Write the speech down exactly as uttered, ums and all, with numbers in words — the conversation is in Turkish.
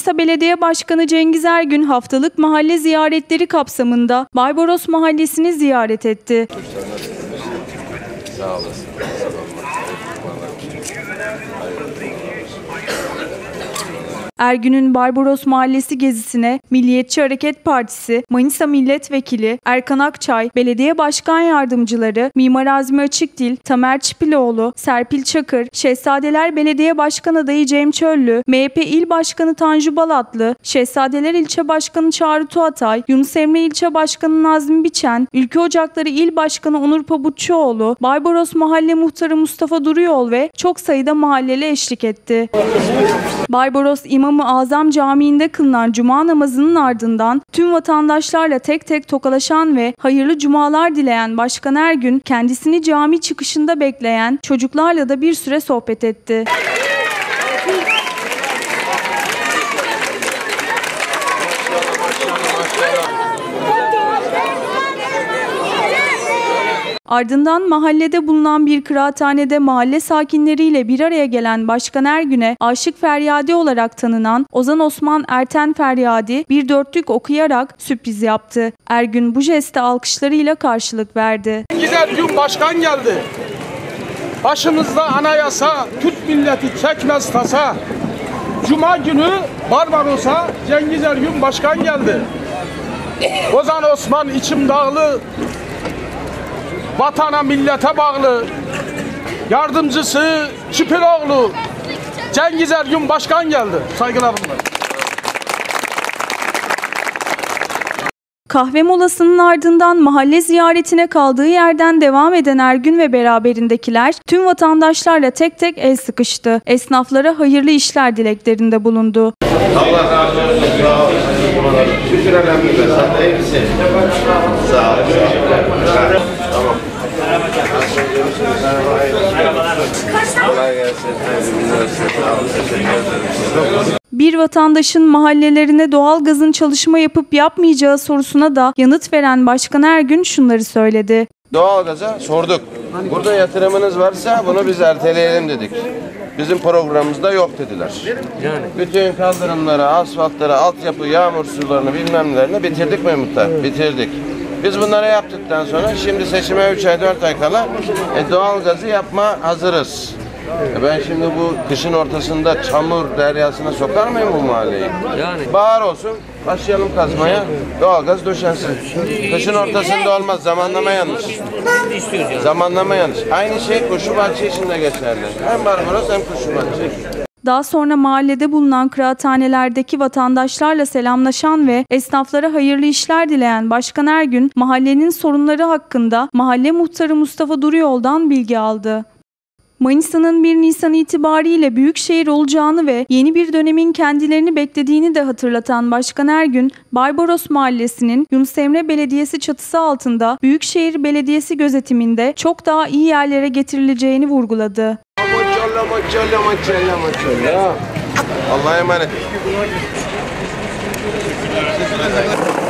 Manisa Belediye Başkanı Cengiz Ergün haftalık mahalle ziyaretleri kapsamında Barbaros Mahallesi'ni ziyaret etti. Sağ olasın. Ergün'ün Barbaros Mahallesi gezisine Milliyetçi Hareket Partisi, Manisa Milletvekili Erkan Akçay, Belediye Başkan Yardımcıları Mimar Azmi Açıkdil, Tamer Çipiloğlu, Serpil Çakır, Şehzadeler Belediye Başkan Adayı Cem Çöllü, M H P İl Başkanı Tanju Balatlı, Şehzadeler İlçe Başkanı Çağrı Tuğatay, Yunus Emre İlçe Başkanı Nazmi Biçen, Ülke Ocakları İl Başkanı Onur Pabuççuoğlu, Barbaros Mahalle Muhtarı Mustafa Duruyol ve çok sayıda mahalleli eşlik etti. Barbaros İmam-ı Azam Camii'nde kılınan cuma namazının ardından tüm vatandaşlarla tek tek tokalaşan ve hayırlı cumalar dileyen Başkan Ergün, kendisini cami çıkışında bekleyen çocuklarla da bir süre sohbet etti. Ardından mahallede bulunan bir kıraathanede mahalle sakinleriyle bir araya gelen Başkan Ergün'e Aşık Feryadi olarak tanınan Ozan Osman Erten Feryadi bir dörtlük okuyarak sürpriz yaptı. Ergün bu jeste alkışlarıyla karşılık verdi. Güzel gün başkan geldi. Başımızda anayasa, Türk milleti çekmez tasa. Cuma günü Barbaros'a Cengiz Ergün başkan geldi. Ozan Osman içim dağlı, vatana millete bağlı, yardımcısı Çipiloğlu Cengiz Ergün başkan geldi. Saygılarımla. Kahve molasının ardından mahalle ziyaretine kaldığı yerden devam eden Ergün ve beraberindekiler tüm vatandaşlarla tek tek el sıkıştı. Esnaflara hayırlı işler dileklerinde bulundu. Allah razı olsun. Sağ olun. Şükür elhamdülillah. Sen de iyi misin? Sağ olun. Tamam. Kolay gelsin. Bir vatandaşın mahallelerine doğalgazın çalışma yapıp yapmayacağı sorusuna da yanıt veren Başkan Ergün şunları söyledi. Doğalgaza sorduk. Burada yatırımınız varsa bunu biz erteleyelim dedik. Bizim programımızda yok dediler. Yani. Bütün kaldırımları, asfaltları, altyapı, yağmur sularını bilmem nelerini bitirdik mi muhtar? Bitirdik. Biz bunları yaptıktan sonra şimdi seçime üç ay dört ay kala e, doğalgazı yapma hazırız. E ben şimdi bu kışın ortasında çamur deryasına sokar mıyım bu mahalleyi? Yani. Bahar olsun, başlayalım kazmaya, doğalgaz döşensin. Kışın ortasında olmaz, zamanlama yanlış. Zamanlama yanlış. Aynı şey Kuşubahçe için de geçerli. Hem Barbaros hem Kuşubahçe. Daha sonra mahallede bulunan kıraathanelerdeki vatandaşlarla selamlaşan ve esnaflara hayırlı işler dileyen Başkan Ergün, mahallenin sorunları hakkında mahalle muhtarı Mustafa Duruyol'dan bilgi aldı. Manisa'nın bir Nisan itibariyle büyükşehir olacağını ve yeni bir dönemin kendilerini beklediğini de hatırlatan Başkan Ergün, Barbaros Mahallesi'nin Yunus Emre Belediyesi çatısı altında Büyükşehir Belediyesi gözetiminde çok daha iyi yerlere getirileceğini vurguladı. Maşallah maşallah maşallah maşallah. Allah'a emanet.